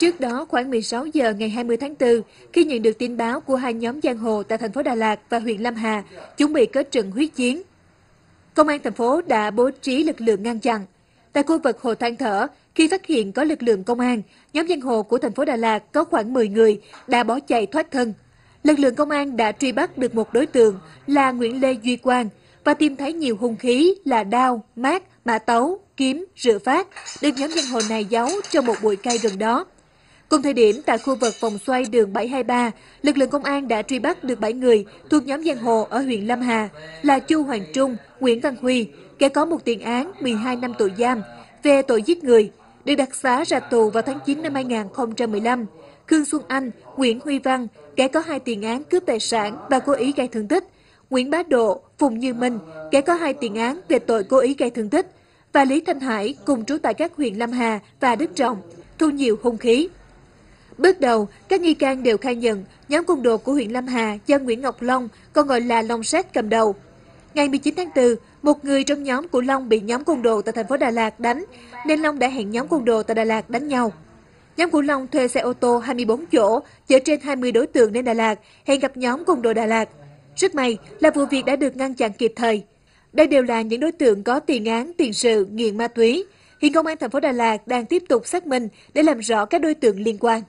Trước đó, khoảng 16 giờ ngày 20 tháng 4, khi nhận được tin báo của hai nhóm giang hồ tại thành phố Đà Lạt và huyện Lâm Hà chuẩn bị kết trận huyết chiến, Công an thành phố đã bố trí lực lượng ngăn chặn. Tại khu vực Hồ Than Thở, khi phát hiện có lực lượng công an, nhóm giang hồ của thành phố Đà Lạt có khoảng 10 người đã bỏ chạy thoát thân. Lực lượng công an đã truy bắt được một đối tượng là Nguyễn Lê Duy Quang và tìm thấy nhiều hung khí là đao, mát, mã tấu, kiếm, rựa phát được nhóm giang hồ này giấu trong một bụi cây gần đó. Cùng thời điểm, tại khu vực vòng xoay đường 723, lực lượng công an đã truy bắt được 7 người thuộc nhóm giang hồ ở huyện Lâm Hà là Chu Hoàng Trung, Nguyễn Văn Huy, kẻ có một tiền án 12 năm tù giam về tội giết người, được đặc xá ra tù vào tháng 9 năm 2015, Khương Xuân Anh, Nguyễn Huy Văn, kẻ có 2 tiền án cướp tài sản và cố ý gây thương tích, Nguyễn Bá Độ, Phùng Như Minh, kẻ có 2 tiền án về tội cố ý gây thương tích, và Lý Thanh Hải cùng trú tại các huyện Lâm Hà và Đức Trọng, thu nhiều hung khí. Bước đầu, các nghi can đều khai nhận nhóm côn đồ của huyện Lâm Hà do Nguyễn Ngọc Long, còn gọi là Long Sát cầm đầu. Ngày 19 tháng 4, một người trong nhóm của Long bị nhóm côn đồ tại thành phố Đà Lạt đánh, nên Long đã hẹn nhóm côn đồ tại Đà Lạt đánh nhau. Nhóm của Long thuê xe ô tô 24 chỗ, chở trên 20 đối tượng đến Đà Lạt, hẹn gặp nhóm côn đồ Đà Lạt. Rất may là vụ việc đã được ngăn chặn kịp thời. Đây đều là những đối tượng có tiền án, tiền sự, nghiện ma túy. Hiện Công an thành phố Đà Lạt đang tiếp tục xác minh để làm rõ các đối tượng liên quan.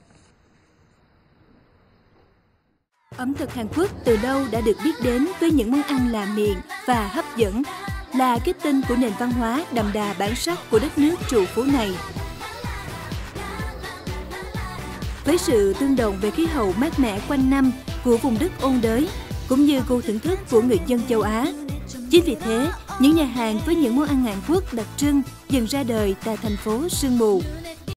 Ẩm thực Hàn Quốc từ lâu đã được biết đến với những món ăn lạ miệng và hấp dẫn, là kết tinh của nền văn hóa đậm đà bản sắc của đất nước trù phú này. Với sự tương đồng về khí hậu mát mẻ quanh năm của vùng đất ôn đới, cũng như gu thưởng thức của người dân châu Á, chính vì thế, những nhà hàng với những món ăn Hàn Quốc đặc trưng dần ra đời tại thành phố sương mù.